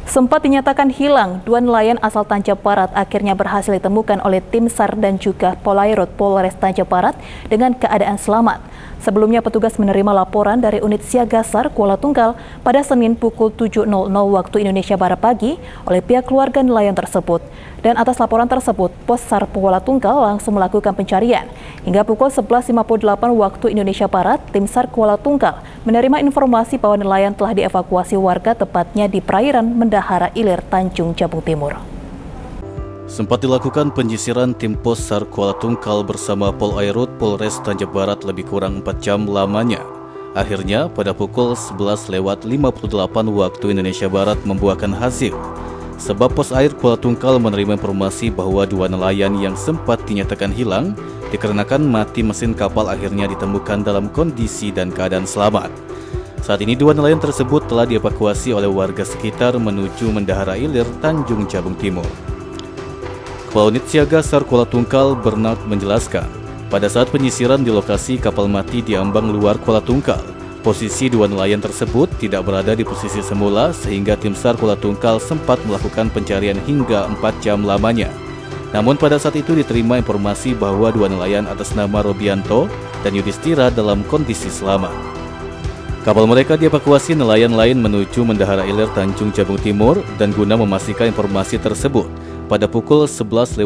Sempat dinyatakan hilang, dua nelayan asal Tanjab Barat akhirnya berhasil ditemukan oleh tim SAR dan juga Polairut Polres Tanjab Barat dengan keadaan selamat. Sebelumnya petugas menerima laporan dari unit siaga SAR Kuala Tunggal pada Senin pukul 7.00 waktu Indonesia Barat pagi oleh pihak keluarga nelayan tersebut. Dan atas laporan tersebut, Pos SAR Kuala Tunggal langsung melakukan pencarian. Hingga pukul 11.58 waktu Indonesia Barat, tim SAR Kuala Tunggal menerima informasi bahwa nelayan telah dievakuasi warga tepatnya di perairan Mendahara Ilir, Tanjung Jabung Timur. Sempat dilakukan penyisiran tim Pos SAR Kuala Tunggal bersama Polairut Polres Tanjab Barat lebih kurang 4 jam lamanya. Akhirnya pada pukul 11.58 waktu Indonesia Barat membuahkan hasil. Sebab Pos Air Kuala Tunggal menerima informasi bahwa dua nelayan yang sempat dinyatakan hilang dikarenakan mati mesin kapal akhirnya ditemukan dalam kondisi dan keadaan selamat. Saat ini dua nelayan tersebut telah dievakuasi oleh warga sekitar menuju Mendahara Ilir, Tanjung Jabung Timur. Kepala Unit Siaga SAR Kuala Tunggal Bernard menjelaskan, pada saat penyisiran di lokasi kapal mati di ambang luar Kuala Tunggal, posisi dua nelayan tersebut tidak berada di posisi semula sehingga tim SAR Kuala Tunggal sempat melakukan pencarian hingga 4 jam lamanya. Namun pada saat itu diterima informasi bahwa dua nelayan atas nama Robianto dan Yudhistira dalam kondisi selamat. Kapal mereka dievakuasi nelayan lain menuju Mendahara Ilir, Tanjung Jabung Timur dan guna memastikan informasi tersebut, pada pukul 11.58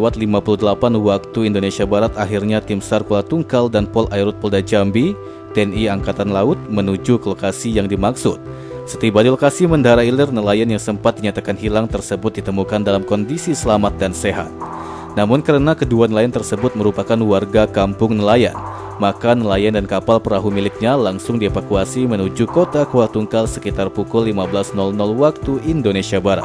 waktu Indonesia Barat akhirnya tim SAR Kuala Tunggal dan Polairut Polda Jambi, TNI Angkatan Laut menuju ke lokasi yang dimaksud. Setiba di lokasi Mendahara Ilir, nelayan yang sempat dinyatakan hilang tersebut ditemukan dalam kondisi selamat dan sehat. Namun karena kedua nelayan tersebut merupakan warga kampung nelayan, maka nelayan dan kapal perahu miliknya langsung dievakuasi menuju kota Kuala Tunggal sekitar pukul 15.00 waktu Indonesia Barat.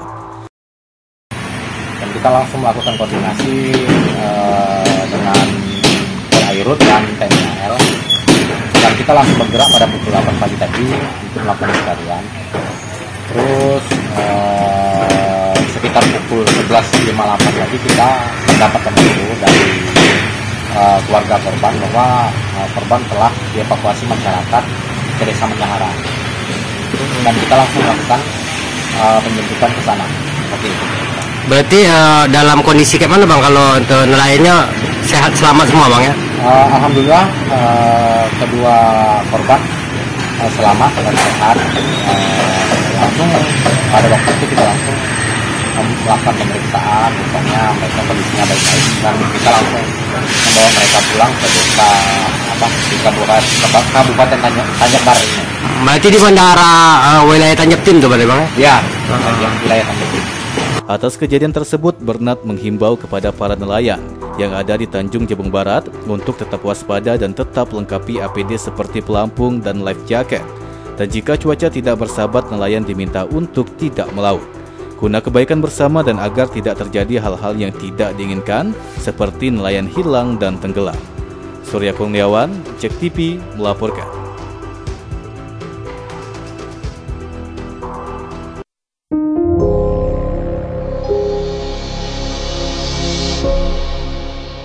Dan kita langsung melakukan koordinasi dengan Polairut dan TNI AL. Dan kita langsung bergerak pada pukul 8 pagi tadi untuk melakukan pencarian. Terus sekitar pukul 11.58 lagi kita mendapatkan info dari keluarga korban bahwa korban telah dievakuasi masyarakat ke desa Mendahara. Dan kita langsung melakukan penjemputan ke sana. Oke. Berarti dalam kondisi kayak mana bang kalau untuk nelayannya sehat selamat semua bang ya? Alhamdulillah kedua korban selamat dan sehat. Langsung pada waktu itu kita langsung melakukan pemeriksaan, misalnya mereka kondisinya baik-baik dan kita langsung membawa mereka pulang ke desa di Kabupaten Tanjab Barat ini. Berarti di Mendahara wilayah Tanjab Tim tuh bang ya? Ya, wilayah Tanjab Tim. Atas kejadian tersebut, Bernard menghimbau kepada para nelayan yang ada di Tanjung Jabung Barat untuk tetap waspada dan tetap lengkapi APD seperti pelampung dan life jacket. Dan jika cuaca tidak bersahabat, nelayan diminta untuk tidak melaut, guna kebaikan bersama dan agar tidak terjadi hal-hal yang tidak diinginkan seperti nelayan hilang dan tenggelam. Surya Kurniawan, Cek TV melaporkan.